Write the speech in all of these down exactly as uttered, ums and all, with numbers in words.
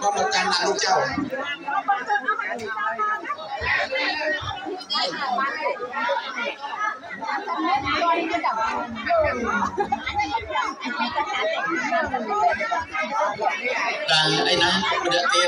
có một trăm năm mươi châu và đây nè được tiền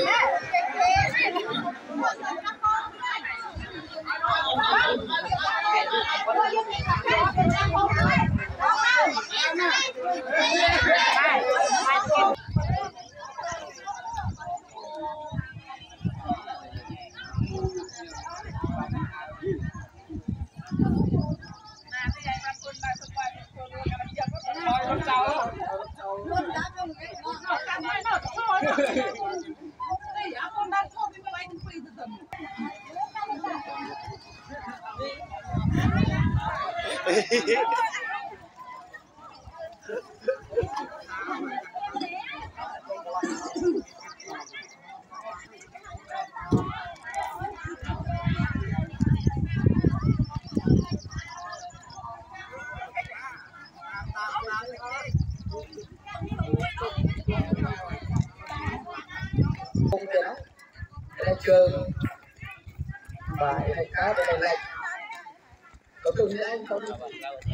trường bài hay cá đây này này có tôi nghĩ anh không có bông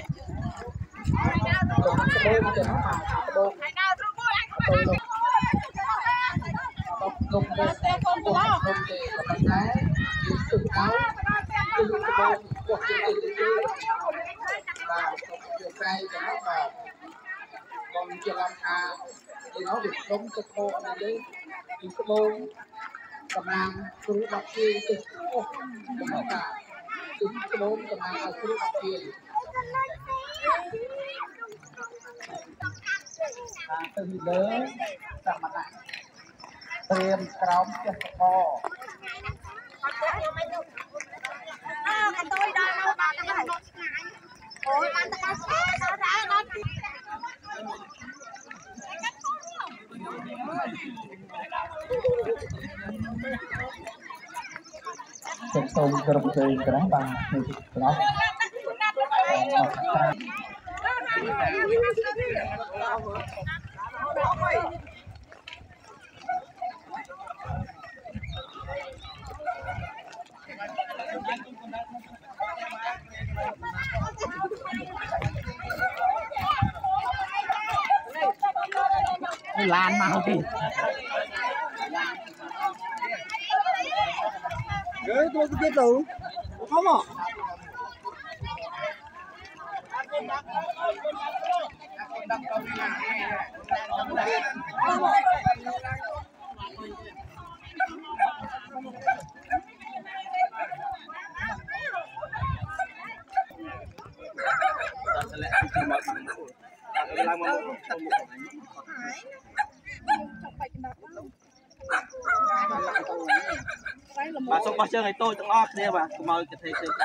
cho nó mà có bông tôi không không không không không thì có bánh đá những từng áo từng cái bông hoặc từng từng cái và một cái cây cho nó vào còn chưa làm à thì nó được giống cho cô này đấy những cái bôngกำลังครูบักเกียตึกโอ้ผมไม่กล้าตึกกระโดดกำลังเอาครูบักเกียตึงเลยจับมันอ่ะเตรียมกร้อมเจ็บคอกันตัวได้เราบ้านกันโอ้ยมันจะมาแช่เราได้เราChúng tôi gồm từ cái bằng người đó. Lan mau đi. Cái tôi cái tủ không à? Bà xong bao chơi ngày tôi trong ót đi bà, mời cái thầy chơi cả.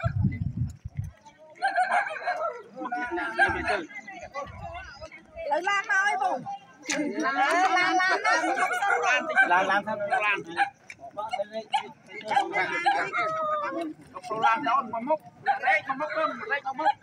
Lấy lan nói bụng. Lan lan lan lan lan thôi lan. Không lan đó mà mốc, đây không mốc cơm, đây không mốc.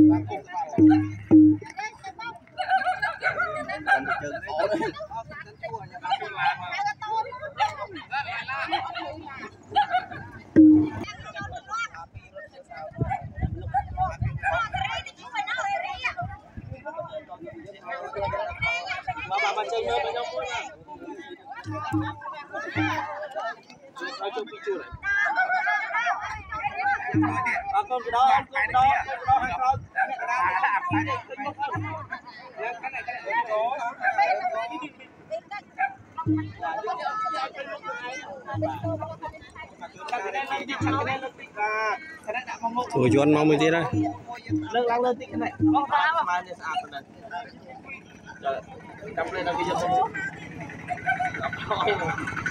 Bà bà chơi nhớ với nhau vui nha. Nói chung phi chu này. Bà con cái đó, cái đó, cái đó hay không? Cái này cái này có. Thổi cho ăn mau mới thế đây. Lưng lăng lên tí cái này. Có ba mà này sạch rồi này. Trời, cắm lên là cái gì không?